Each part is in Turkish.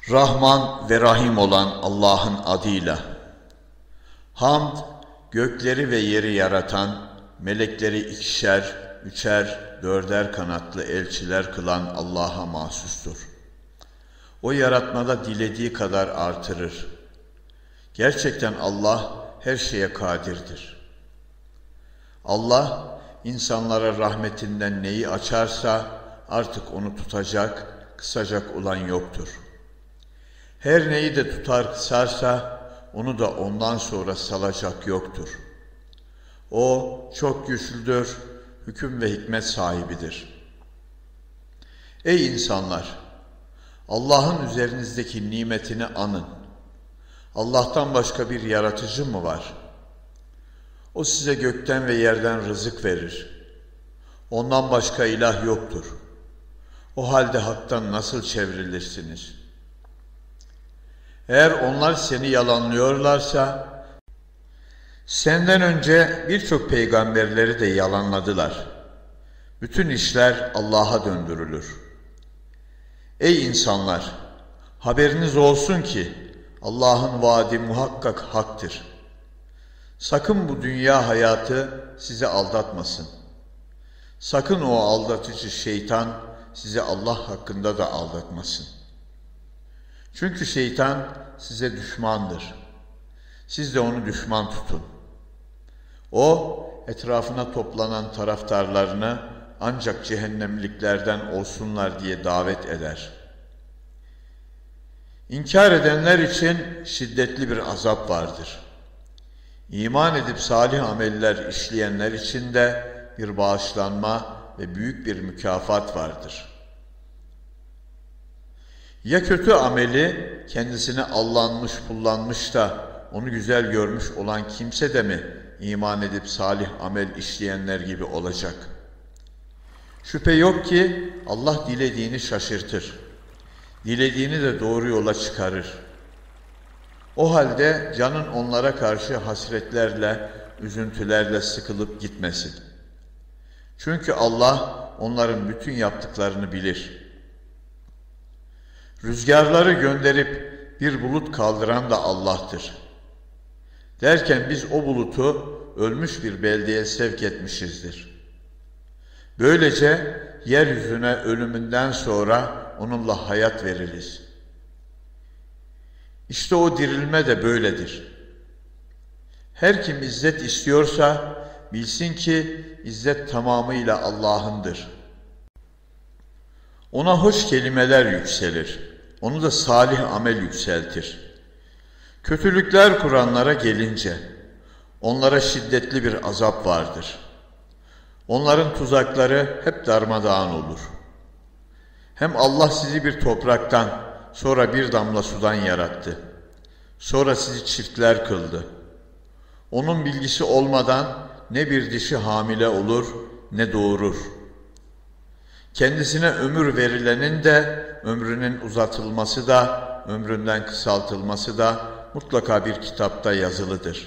Rahman ve Rahim olan Allah'ın adıyla. Hamd, gökleri ve yeri yaratan, melekleri ikişer, üçer, dörder kanatlı elçiler kılan Allah'a mahsustur. O yaratmada dilediği kadar artırır. Gerçekten Allah her şeye kadirdir. Allah, insanlara rahmetinden neyi açarsa artık onu tutacak, kısacak olan yoktur. Her neyi de tutar kısarsa onu da ondan sonra salacak yoktur. O çok güçlüdür, hüküm ve hikmet sahibidir. Ey insanlar! Allah'ın üzerinizdeki nimetini anın. Allah'tan başka bir yaratıcı mı var? O size gökten ve yerden rızık verir. Ondan başka ilah yoktur. O halde haktan nasıl çevrilirsiniz? Eğer onlar seni yalanlıyorlarsa, senden önce birçok peygamberleri de yalanladılar. Bütün işler Allah'a döndürülür. Ey insanlar! Haberiniz olsun ki Allah'ın vaadi muhakkak haktır. Sakın bu dünya hayatı sizi aldatmasın. Sakın o aldatıcı şeytan sizi Allah hakkında da aldatmasın. Çünkü şeytan size düşmandır. Siz de onu düşman tutun. O, etrafına toplanan taraftarlarını ancak cehennemliklerden olsunlar diye davet eder. İnkar edenler için şiddetli bir azap vardır. İman edip salih ameller işleyenler için de bir bağışlanma ve büyük bir mükafat vardır. Ya kötü ameli kendisine allanmış pullanmış da onu güzel görmüş olan kimse de mi iman edip salih amel işleyenler gibi olacak? Şüphe yok ki Allah dilediğini şaşırtır. Dilediğini de doğru yola çıkarır. O halde canın onlara karşı hasretlerle, üzüntülerle sıkılıp gitmesin. Çünkü Allah onların bütün yaptıklarını bilir. Rüzgarları gönderip bir bulut kaldıran da Allah'tır. Derken biz o bulutu ölmüş bir beldeye sevk etmişizdir. Böylece yeryüzüne ölümünden sonra onunla hayat veririz. İşte o dirilme de böyledir. Her kim izzet istiyorsa bilsin ki izzet tamamıyla Allah'ındır. Ona hoş kelimeler yükselir. Onu da salih amel yükseltir. Kötülükler kuranlara gelince, onlara şiddetli bir azap vardır. Onların tuzakları hep darmadağın olur. Hem Allah sizi bir topraktan, sonra bir damla sudan yarattı. Sonra sizi çiftler kıldı. Onun bilgisi olmadan ne bir dişi hamile olur, ne doğurur. Kendisine ömür verilenin de ömrünün uzatılması da, ömründen kısaltılması da mutlaka bir kitapta yazılıdır.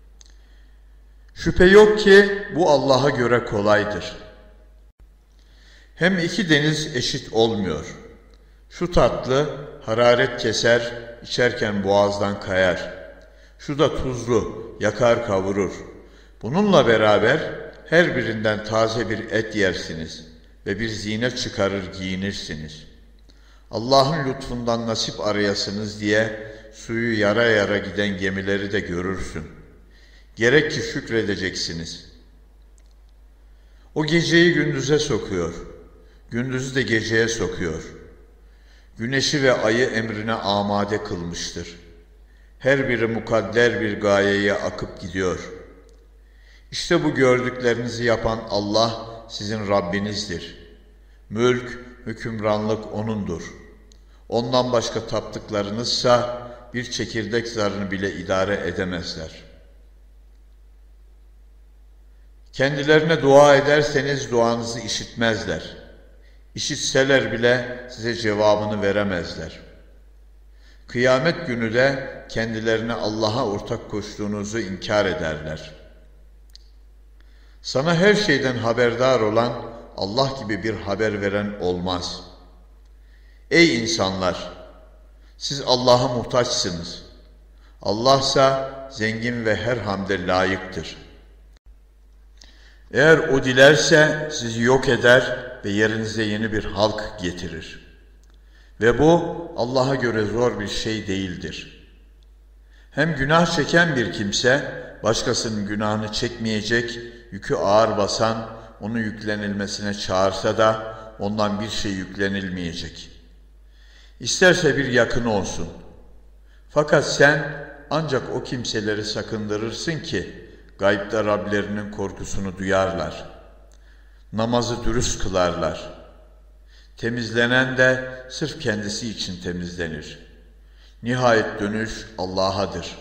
Şüphe yok ki bu Allah'a göre kolaydır. Hem iki deniz eşit olmuyor. Şu tatlı hararet keser, içerken boğazdan kayar. Şu da tuzlu, yakar kavurur. Bununla beraber her birinden taze bir et yersiniz ve bir zine çıkarır giyinirsiniz. Allah'ın lütfundan nasip arayasınız diye suyu yara yara giden gemileri de görürsün. Gerek ki şükredeceksiniz. O geceyi gündüze sokuyor, gündüzü de geceye sokuyor. Güneşi ve ayı emrine amade kılmıştır. Her biri mukadder bir gayeye akıp gidiyor. İşte bu gördüklerinizi yapan Allah sizin Rabbinizdir. Mülk, hükümranlık O'nundur. Ondan başka taptıklarınızsa bir çekirdek zarını bile idare edemezler. Kendilerine dua ederseniz duanızı işitmezler. İşitseler bile size cevabını veremezler. Kıyamet günü de kendilerine Allah'a ortak koştuğunuzu inkar ederler. Sana her şeyden haberdar olan Allah gibi bir haber veren olmaz. Ey insanlar! Siz Allah'a muhtaçsınız. Allah'sa zengin ve her hamde layıktır. Eğer o dilerse sizi yok eder ve yerinize yeni bir halk getirir. Ve bu Allah'a göre zor bir şey değildir. Hem günah çeken bir kimse başkasının günahını çekmeyecek, yükü ağır basan onu yüklenilmesine çağırsa da ondan bir şey yüklenilmeyecek. İsterse bir yakın olsun. Fakat sen ancak o kimseleri sakındırırsın ki gaybda Rablerinin korkusunu duyarlar. Namazı dürüst kılarlar. Temizlenen de sırf kendisi için temizlenir. Nihayet dönüş Allah'adır.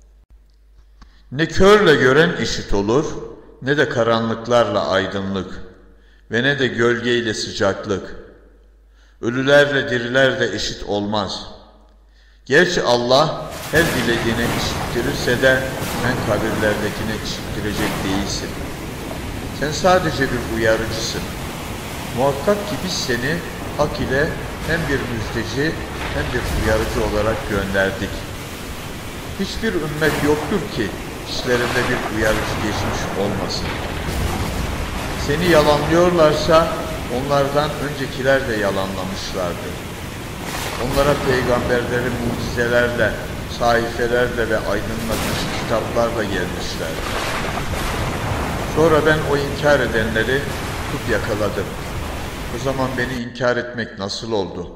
Ne körle gören eşit olur, ne de karanlıklarla aydınlık ve ne de gölgeyle sıcaklık. Ölülerle diriler de eşit olmaz. Gerçi Allah her dilediğine işittirirse de sen kabirlerdekine işittirecek değilsin. Sen sadece bir uyarıcısın. Muhakkak ki biz seni hak ile hem bir müjdeci hem bir uyarıcı olarak gönderdik. Hiçbir ümmet yoktur ki içlerinde bir uyarıcı geçmiş olmasın. Seni yalanlıyorlarsa onlardan öncekiler de yalanlamışlardı. Onlara peygamberleri mucizelerle, sahifelerle ve aydınlatıcı kitaplarla gelmişlerdi. Sonra ben o inkar edenleri tutup yakaladım. O zaman beni inkar etmek nasıl oldu?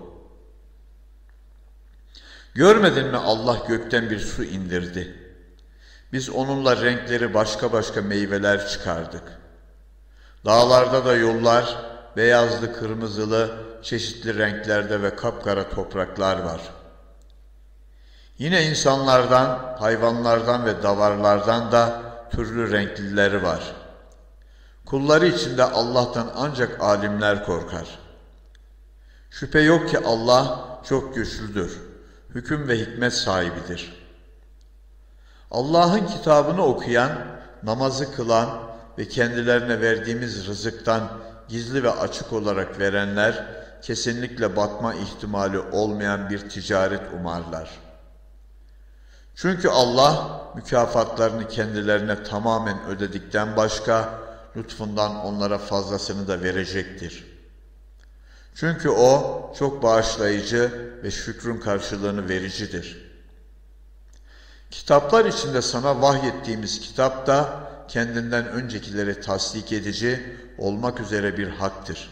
Görmedin mi Allah gökten bir su indirdi. Biz onunla renkleri başka başka meyveler çıkardık. Dağlarda da yollar, beyazlı, kırmızılı, çeşitli renklerde ve kapkara topraklar var. Yine insanlardan, hayvanlardan ve davarlardan da türlü renklileri var. Kulları içinde Allah'tan ancak alimler korkar. Şüphe yok ki Allah çok güçlüdür, hüküm ve hikmet sahibidir. Allah'ın kitabını okuyan, namazı kılan ve kendilerine verdiğimiz rızıktan gizli ve açık olarak verenler, kesinlikle batma ihtimali olmayan bir ticaret umarlar. Çünkü Allah mükafatlarını kendilerine tamamen ödedikten başka, lütfundan onlara fazlasını da verecektir. Çünkü O çok bağışlayıcı ve şükrün karşılığını vericidir. Kitaplar içinde sana vahyettiğimiz kitap da kendinden öncekileri tasdik edici olmak üzere bir haktır.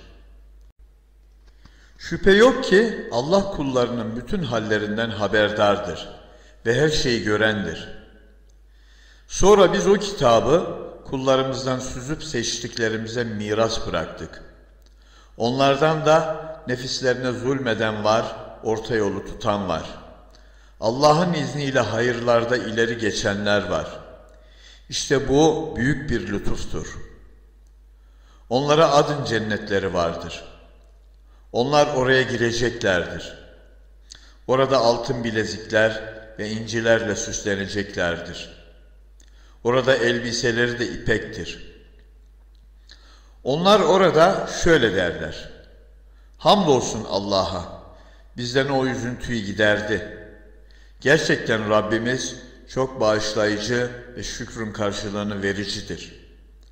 Şüphe yok ki Allah kullarının bütün hallerinden haberdardır ve her şeyi görendir. Sonra biz o kitabı kullarımızdan süzüp seçtiklerimize miras bıraktık. Onlardan da nefislerine zulmeden var, orta yolu tutan var. Allah'ın izniyle hayırlarda ileri geçenler var. İşte bu büyük bir lütuftur. Onlara adın cennetleri vardır. Onlar oraya gireceklerdir. Orada altın bilezikler ve incilerle süsleneceklerdir. Orada elbiseleri de ipektir. Onlar orada şöyle derler: Hamdolsun Allah'a, bizden o üzüntüyü giderdi. Gerçekten Rabbimiz çok bağışlayıcı ve şükrün karşılığını vericidir.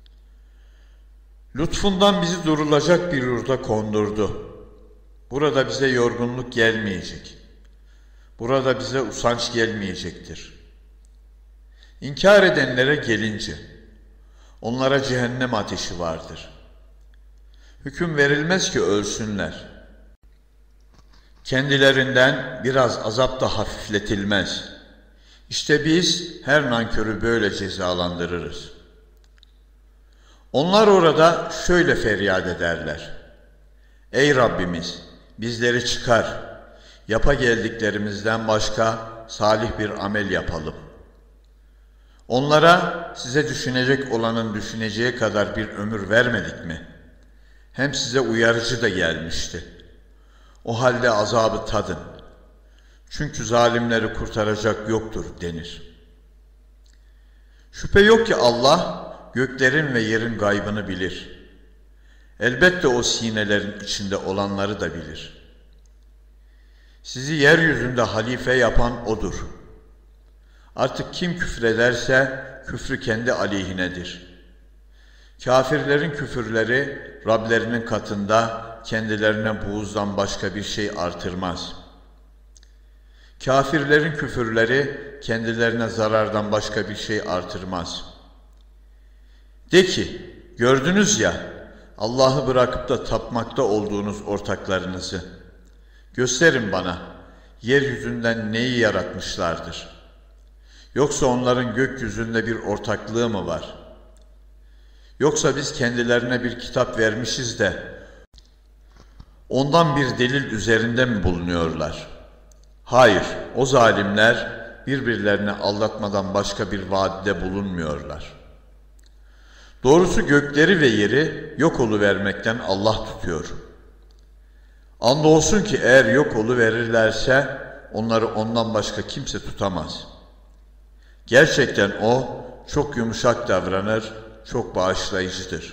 Lütfundan bizi durulacak bir yurda kondurdu. Burada bize yorgunluk gelmeyecek. Burada bize usanç gelmeyecektir. İnkar edenlere gelince, onlara cehennem ateşi vardır. Hüküm verilmez ki ölsünler. Kendilerinden biraz azap da hafifletilmez. İşte biz her nankörü böyle cezalandırırız. Onlar orada şöyle feryat ederler: Ey Rabbimiz, bizleri çıkar, yapa geldiklerimizden başka salih bir amel yapalım. Onlara size düşünecek olanın düşüneceği kadar bir ömür vermedik mi? Hem size uyarıcı da gelmişti. O halde azabı tadın. Çünkü zalimleri kurtaracak yoktur denir. Şüphe yok ki Allah göklerin ve yerin gaybını bilir. Elbette o sinelerin içinde olanları da bilir. Sizi yeryüzünde halife yapan O'dur. Artık kim küfrederse küfrü kendi aleyhinedir. Kafirlerin küfürleri Rablerinin katında kendilerine buğuzdan başka bir şey artırmaz. Kafirlerin küfürleri kendilerine zarardan başka bir şey artırmaz. De ki, gördünüz ya, Allah'ı bırakıp da tapmakta olduğunuz ortaklarınızı. Gösterin bana, yeryüzünden neyi yaratmışlardır? Yoksa onların gökyüzünde bir ortaklığı mı var? Yoksa biz kendilerine bir kitap vermişiz de, ondan bir delil üzerinde mi bulunuyorlar? Hayır, o zalimler birbirlerini aldatmadan başka bir vaadde bulunmuyorlar. Doğrusu gökleri ve yeri yok oluvermekten Allah tutuyor. Andolsun ki eğer yok oluverirlerse onları ondan başka kimse tutamaz. Gerçekten O çok yumuşak davranır, çok bağışlayıcıdır.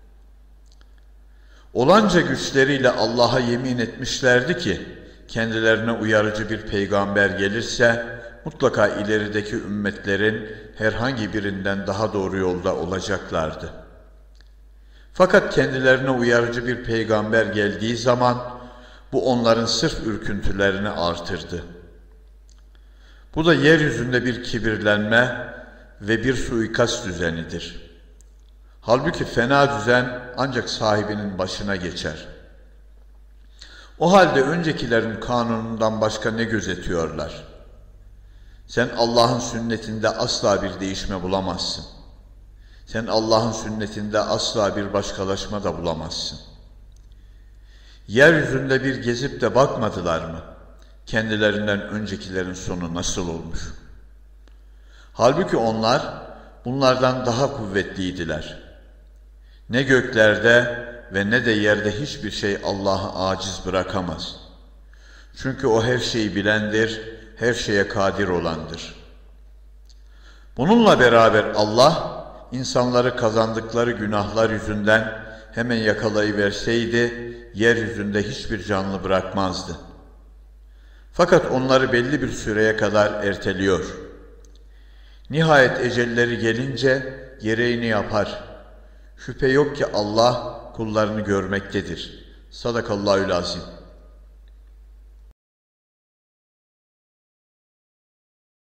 Olanca güçleriyle Allah'a yemin etmişlerdi ki, kendilerine uyarıcı bir peygamber gelirse, mutlaka ilerideki ümmetlerin herhangi birinden daha doğru yolda olacaklardı. Fakat kendilerine uyarıcı bir peygamber geldiği zaman, bu onların sırf ürküntülerini artırdı. Bu da yeryüzünde bir kibirlenme ve bir suikast düzenidir. Halbuki fena düzen ancak sahibinin başına geçer. O halde öncekilerin kanunundan başka ne gözetiyorlar? Sen Allah'ın sünnetinde asla bir değişme bulamazsın. Sen Allah'ın sünnetinde asla bir başkalaşma da bulamazsın. Yeryüzünde bir gezip de bakmadılar mı? Kendilerinden öncekilerin sonu nasıl olmuş? Halbuki onlar bunlardan daha kuvvetliydiler. Ne göklerde ve ne de yerde hiçbir şey Allah'ı aciz bırakamaz. Çünkü O her şeyi bilendir, her şeye kadir olandır. Bununla beraber Allah, insanları kazandıkları günahlar yüzünden hemen yakalayıverseydi, yeryüzünde hiçbir canlı bırakmazdı. Fakat onları belli bir süreye kadar erteliyor. Nihayet ecelleri gelince gereğini yapar. Şüphe yok ki Allah kullarını görmektedir. Sadakallahül azim.